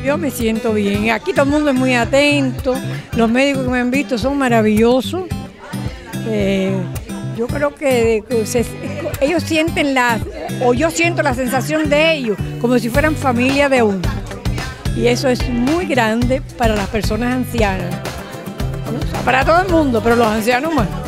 Yo me siento bien. Aquí todo el mundo es muy atento. Los médicos que me han visto son maravillosos. Yo creo que ellos sienten o yo siento la sensación de ellos como si fueran familia de uno. Y eso es muy grande para las personas ancianas. O sea, para todo el mundo, pero los ancianos más.